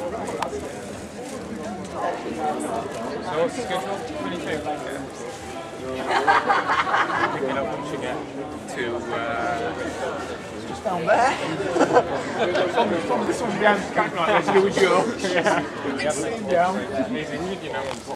So what's the schedule? 22? Picking up once you get to... Just down there. Someone's behind the scat like this, you would you? Yeah. Yeah. He's injured, you know.